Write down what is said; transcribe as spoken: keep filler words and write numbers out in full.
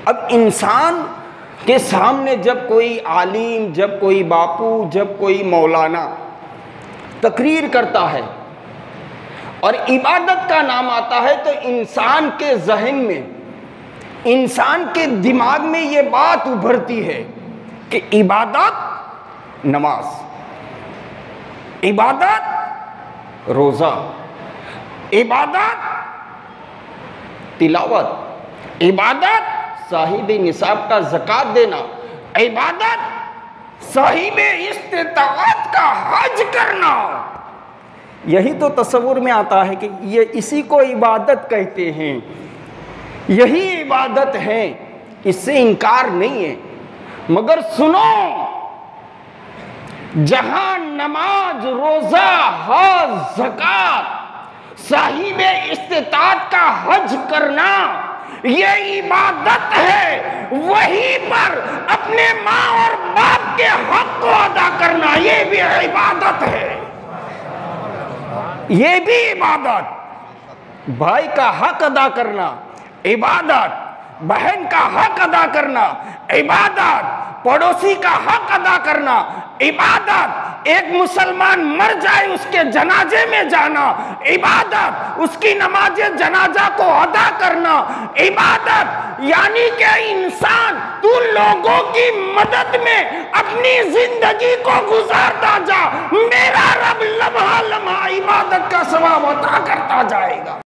اب انسان کے سامنے جب کوئی عالم، جب کوئی باپو، جب کوئی مولانا تقریر کرتا ہے اور عبادت کا نام آتا ہے تو انسان کے ذہن میں، انسان کے دماغ میں یہ بات ابھرتی ہے کہ عبادت نماز، عبادت روزہ، عبادت تلاوت، عبادت صاحب نصاب کا زکوٰۃ دینا، عبادت صاحب استطاعت کا حج کرنا۔ یہی تو تصور میں آتا ہے کہ یہ اسی کو عبادت کہتے ہیں، یہی عبادت ہے، اس سے انکار نہیں ہے۔ مگر سنو، جہاں نماز، روزہ، حج، زکوٰۃ، صاحب استطاعت کا حج کرنا یہ عبادت ہے، وہیں پر اپنے ماں اور باپ کے حق کو ادا کرنا یہ بھی عبادت ہے، یہ بھی عبادت۔ بھائی کا حق ادا کرنا عبادت، بہن کا حق ادا کرنا عبادت، پڑوسی کا حق ادا کرنا عبادت، ایک مسلمان مر جائے اس کے جنازے میں جانا عبادت، اس کی نماز جنازہ کو ادا کرنا عبادت۔ یعنی کہ انسان تو لوگوں کی مدد میں اپنی زندگی کو گزارتا جا، میرا رب لمحہ لمحہ عبادت کا ثواب عطا کرتا جائے گا۔